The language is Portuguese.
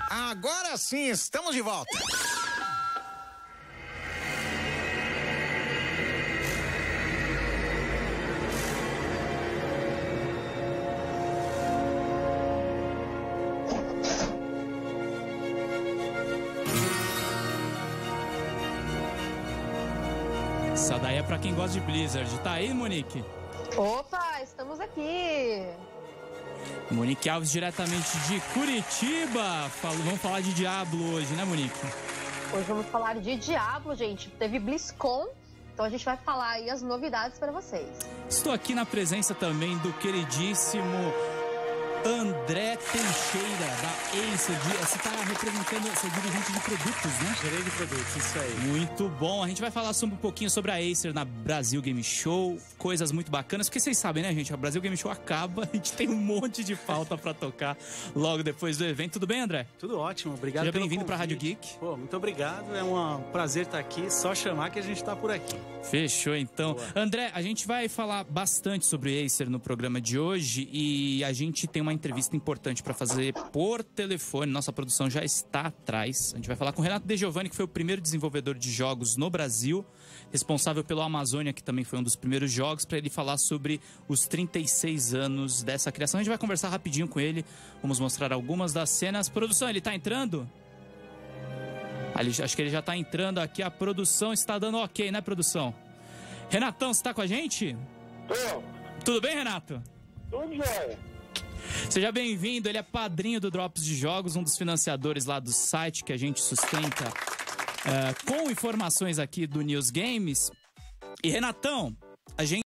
Agora sim, estamos de volta. Essa daí é pra quem gosta de Blizzard. Tá aí, Monique? Opa, estamos aqui. Monique Alves, diretamente de Curitiba. Vamos falar de Diablo hoje, né, Monique? Hoje vamos falar de Diablo, gente. Teve BlizzCon, então a gente vai falar aí as novidades para vocês. Estou aqui na presença também do queridíssimo André Teixeira, da Acer. Você está representando, você é dirigente de produtos, né? Gerente de produtos, isso aí. Muito bom. A gente vai falar um pouquinho sobre a Acer na Brasil Game Show, coisas muito bacanas, porque vocês sabem, né, gente? A Brasil Game Show acaba, a gente tem um monte de pauta para tocar logo depois do evento. Tudo bem, André? Tudo ótimo, obrigado. Seja bem-vindo para a Rádio Geek. Pô, muito obrigado, é um prazer estar aqui, só chamar que a gente está por aqui. Fechou, então. Boa. André, a gente vai falar bastante sobre Acer no programa de hoje e a gente tem uma entrevista importante para fazer por telefone. Nossa produção já está atrás. A gente vai falar com o Renato De Giovanni, que foi o primeiro desenvolvedor de jogos no Brasil, responsável pelo Amazônia, que também foi um dos primeiros jogos, para ele falar sobre os 36 anos dessa criação. A gente vai conversar rapidinho com ele, vamos mostrar algumas das cenas. Produção, ele tá entrando? Acho que ele já tá entrando aqui, a produção está dando ok, né, produção? Renatão, você tá com a gente? Tô. Tudo bem, Renato? Tudo jóia. Seja bem-vindo, ele é padrinho do Drops de Jogos, um dos financiadores lá do site que a gente sustenta com informações aqui do News Games. E Renatão, a gente